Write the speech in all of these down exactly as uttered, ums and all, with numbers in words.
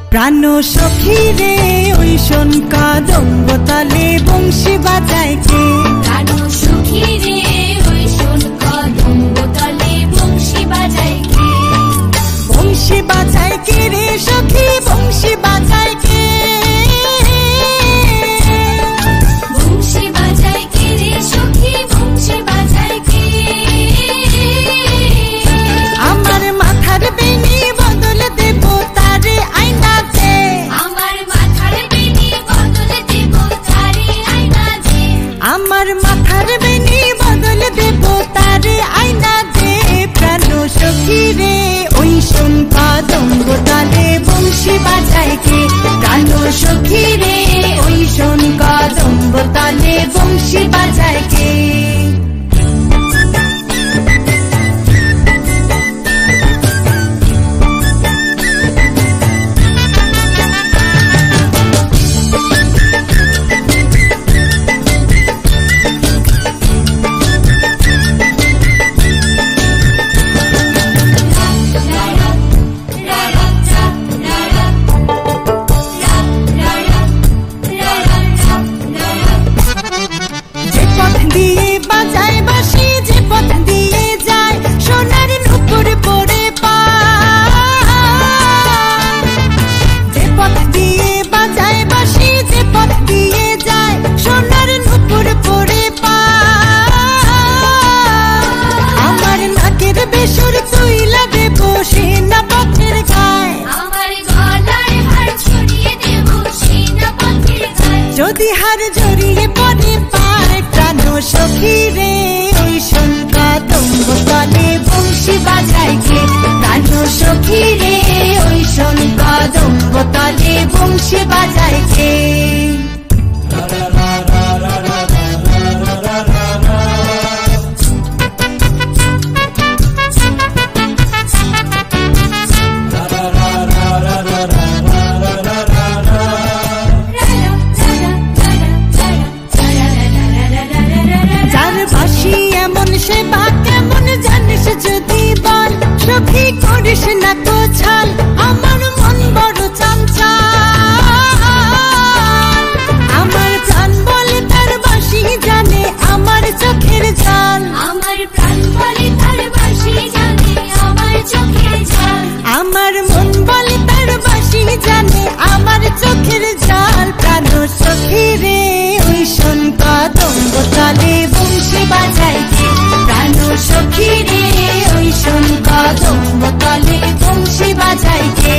প্রাণ সখী রে ওই শোন কদম্ব তলে বংশী বাজায় কে। প্রাণ সখী রে ওই শোন কদম্ব তলে বংশী বাজায় কে। বংশী বাজায় কে রে সখী বংশী বাজায় কে। বংশী বাজায় কে রে সখী বংশী বাজায় কে। আমার মাথার বেনি বদল দেব তারে আয়না দে। আমার মাথার বেনি বদল দেব তারে আয়না দে। আমার মাথার বেনি বদল দেব তারে আয়না দে। প্রাণ সখী রে ওই শোন কদম্ব তলে বংশী বাজায় কে। প্রাণ সখী রে ওই শোন কদম্ব তলে বংশী বাজায় কে। যদি হার জড়িয়ে পড়ে পায় প্রাণ সখী রে ওই শোন কদম্ব তলে বংশী বাজায় কে। প্রাণ সখী রে ওই শোন কদম্ব তলে বংশী বাজায় কে। সখী করিস না তো ছাল আমার মন বড় চঞ্চল। আমার প্রাণ বলে তার বাঁশি জানে আমার চোখের জল। আমার প্রাণ বলে তার বাঁশি জানে আমার চোখের জল। আমার মন বলে তার বাঁশি জানে আমার চোখের জল। প্রাণ সখী রে ওই শোন কদম্ব তলে বংশী বাজায় কে। প্রাণ সখী রে ওই শোন কদম্ব তলে বংশী বাজায় কে।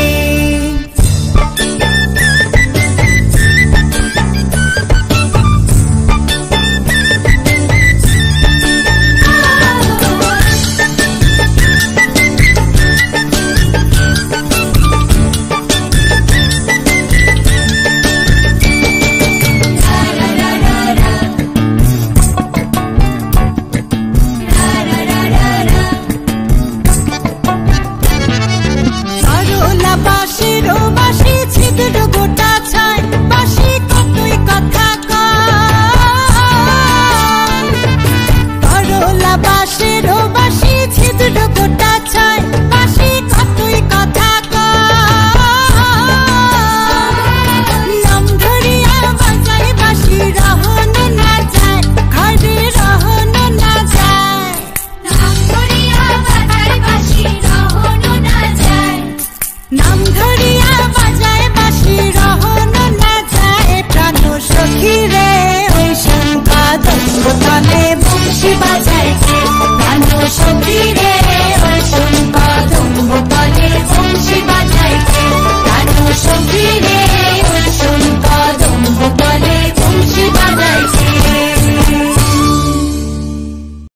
নাম ধরিয়া বাজায় বাঁশি রহন না যায়। প্রাণ সখী রে ওই শোন কদম্ব তলে বংশী বাজায় কে। প্রাণ সখী